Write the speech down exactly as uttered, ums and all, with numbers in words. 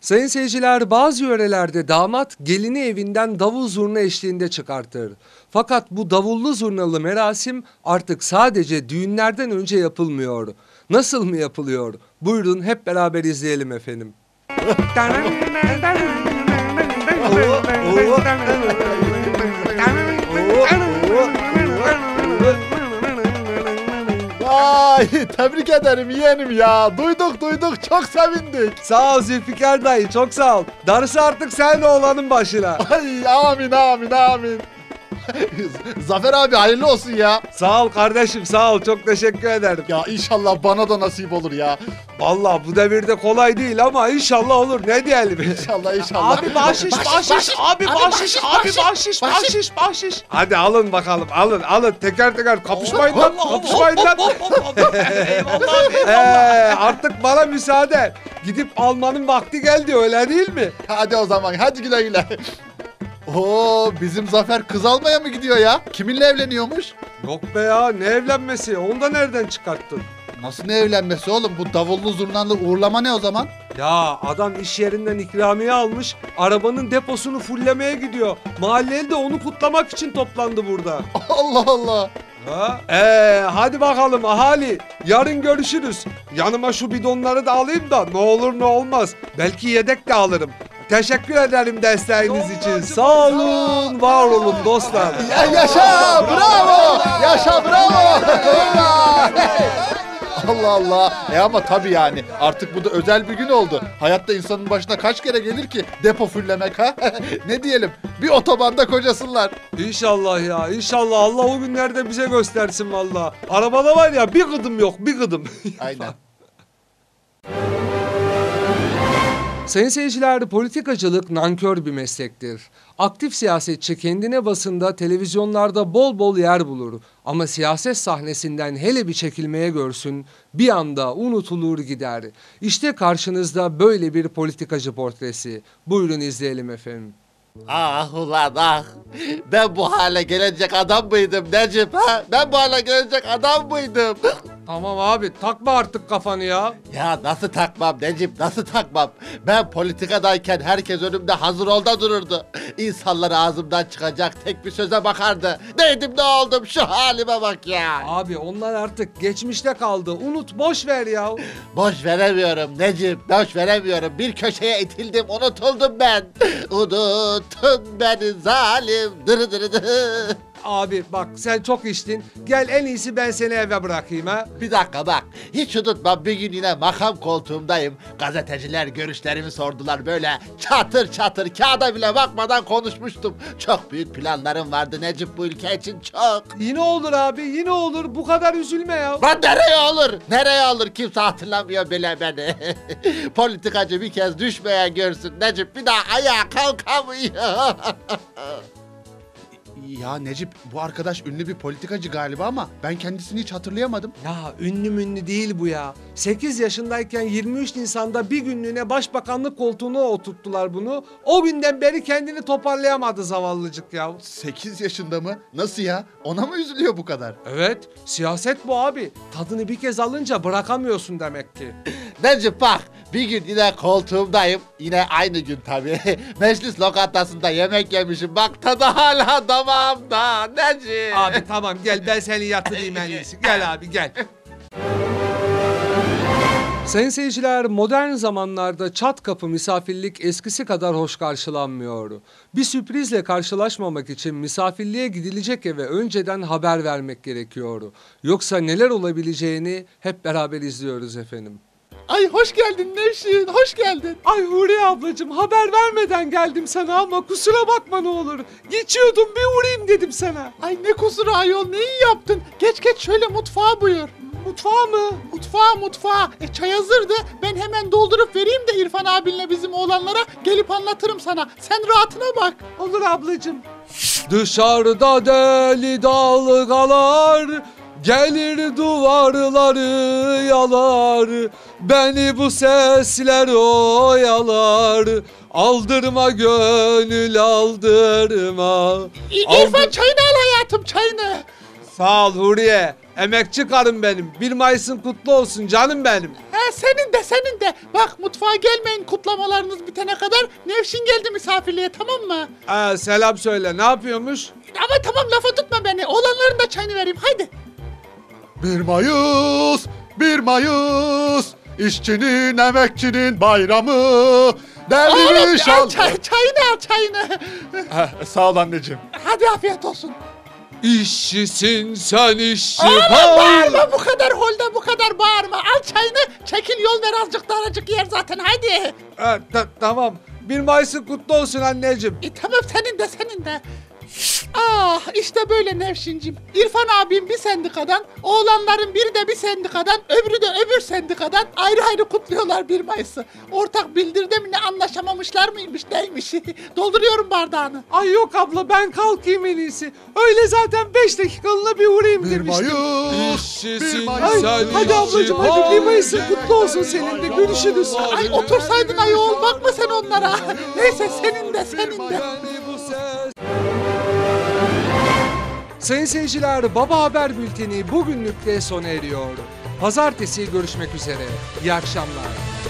Sayın seyirciler, bazı yörelerde damat gelini evinden davul zurna eşliğinde çıkartır. Fakat bu davullu zurnalı merasim artık sadece düğünlerden önce yapılmıyor. Nasıl mı yapılıyor? Buyurun hep beraber izleyelim efendim. Ay tebrik ederim yeğenim ya. Duyduk duyduk çok sevindik. Sağ ol Zülfikar dayı, çok sağ ol. Darısı artık sen oğlanın başına. Ay amin amin amin. Zafer abi hayırlı olsun ya. Sağ ol kardeşim, sağ ol, çok teşekkür ederim. Ya inşallah bana da nasip olur ya. Vallahi bu devirde kolay değil ama inşallah olur, ne diyelim. İnşallah inşallah. Abi bahşiş, bahşiş, abi bahşiş, abi bahşiş, bahşiş, bahşiş. Hadi alın bakalım, alın, alın. Teker teker kapışmayın lan, kapışmayın lan. Ee, artık bana müsaade. Gidip almanın vakti geldi, öyle değil mi? Hadi o zaman hadi güle güle. Oo bizim Zafer kız almaya mı gidiyor ya? Kiminle evleniyormuş? Yok be ya, ne evlenmesi? Onu da nereden çıkarttın? Nasıl ne evlenmesi oğlum? Bu davullu zurnalı uğurlama ne o zaman? Ya adam iş yerinden ikramiye almış, arabanın deposunu fullemeye gidiyor. Mahalleli de onu kutlamak için toplandı burada. Allah Allah. Ha? Ee, hadi bakalım ahali, yarın görüşürüz. Yanıma şu bidonları da alayım da ne olur ne olmaz. Belki yedek de alırım. Teşekkür ederim desteğiniz için. Sağ olun, var olun dostlar. Ya yaşa, bravo. Yaşa, bravo. Allah Allah. E ama tabii yani artık bu da özel bir gün oldu. Hayatta insanın başına kaç kere gelir ki depo fullemek ha? Ne diyelim? Bir otobanda kocasınlar. İnşallah ya, inşallah Allah o günlerde bize göstersin valla. Arabada var ya, bir gıdım yok, bir gıdım. Aynen. Sayın seyirciler, politikacılık nankör bir meslektir. Aktif siyasetçi kendine basında, televizyonlarda bol bol yer bulur. Ama siyaset sahnesinden hele bir çekilmeye görsün, bir anda unutulur gider. İşte karşınızda böyle bir politikacı portresi. Buyurun izleyelim efendim. Ah ulan ah. Ben bu hale gelecek adam mıydım Necip ha? Ben bu hale gelecek adam mıydım? Tamam abi, takma artık kafanı ya. Ya nasıl takmam Necip, nasıl takmam? Ben politikadayken herkes önümde hazır ol da dururdu. İnsanlar ağzımdan çıkacak tek bir söze bakardı. Neydim ne oldum, şu halime bak ya. Abi onlar artık geçmişte kaldı. Unut, boş ver ya. Boş veremiyorum Necip, boş veremiyorum. Bir köşeye itildim, unutuldum ben. Unuttun beni zalim. Dırı dırı dırı. Abi bak, sen çok içtin. Gel en iyisi ben seni eve bırakayım ha. Bir dakika bak, hiç unutma bir gün yine makam koltuğumdayım. Gazeteciler görüşlerimi sordular böyle çatır çatır, kağıda bile bakmadan konuşmuştum. Çok büyük planlarım vardı Necip bu ülke için, çok. Yine olur abi, yine olur. Bu kadar üzülme ya. Lan nereye olur, nereye olur, kimse hatırlamıyor bile beni. Politikacı bir kez düşmeye görsün Necip, bir daha ayağa kalkamıyor. Ya Necip bu arkadaş ünlü bir politikacı galiba ama ben kendisini hiç hatırlayamadım. Ya ünlü münlü değil bu ya. sekiz yaşındayken yirmi üç Nisan'da bir günlüğüne başbakanlık koltuğuna oturttular bunu. O günden beri kendini toparlayamadı zavallıcık ya. sekiz yaşında mı? Nasıl ya? Ona mı üzülüyor bu kadar? Evet, siyaset bu abi. Tadını bir kez alınca bırakamıyorsun demek ki. Necip bak, bir gün yine koltuğumdayım. Yine aynı gün tabii. Meclis lokantasında yemek yemişim. Bak tadı hala damağımda Necip. Abi tamam, gel ben seni yatırayım en iyisi. Gel abi gel. Sayın seyirciler, modern zamanlarda çat kapı misafirlik eskisi kadar hoş karşılanmıyor. Bir sürprizle karşılaşmamak için misafirliğe gidilecek eve önceden haber vermek gerekiyor. Yoksa neler olabileceğini hep beraber izliyoruz efendim. Ay hoş geldin Nevşin, hoş geldin. Ay Huriye ablacığım, haber vermeden geldim sana ama kusura bakma ne olur. Geçiyordum, bir uğrayayım dedim sana. Ay ne kusuru ayol, ne iyi yaptın. Geç geç şöyle mutfağa buyur. Mutfağa mı? Mutfağa mutfağa. E çay hazırdı. Ben hemen doldurup vereyim de İrfan abinle bizim oğlanlara gelip anlatırım sana. Sen rahatına bak. Olur ablacığım. Dışarıda deli dalgalar, gelir duvarları yalar. Beni bu sesler oyalar. Aldırma gönül, aldırma. İrfan çayını al hayatım, çayını. Sağ ol Huriye. Emekçi karım benim. bir Mayıs'ın kutlu olsun canım benim. He Ha, senin de senin de. Bak mutfağa gelmeyin kutlamalarınız bitene kadar. Nevşin geldi misafirliğe, tamam mı? Aa, selam söyle, ne yapıyormuş? Ama tamam, lafa tutma beni. Oğlanların da çayını vereyim, haydi. bir Mayıs, bir Mayıs, işçinin, emekçinin bayramı. Oğlum Derviş al al. çay, çayını al çayını. Heh, sağ ol anneciğim. Hadi afiyet olsun. İşçisin sen işçi. Oğlum Pal! bağırma bu kadar, holde bu kadar bağırma. Al çayını, çekil yol ver, azıcık da aracık yer zaten, haydi. Ha, ta- tamam. Bir Mayıs'ın kutlu olsun anneciğim. E tamam, senin de senin de. Ah işte böyle Nevşincim. İrfan abim bir sendikadan, oğlanların biri de bir sendikadan, öbürü de öbür sendikadan ayrı ayrı kutluyorlar bir Mayıs'ı. Ortak bildirde mi ne, anlaşamamışlar mıymış neymiş? Dolduruyorum bardağını. Ay yok abla, ben kalkayım en iyisi. Öyle zaten beş dakikalığına bir uğrayayım bir demiştim. Mayıs, İşçisin bir Ay, Mayıs. hadi ablacığım hadi, bir Mayıs'ın kutlu olsun senin de, görüşürüz. Ay otursaydın ayol, bakma sen onlara. Neyse senin de senin de. Sayın seyirciler, Baba Haber Bülteni bugünlük de sona eriyor. Pazartesi görüşmek üzere. İyi akşamlar.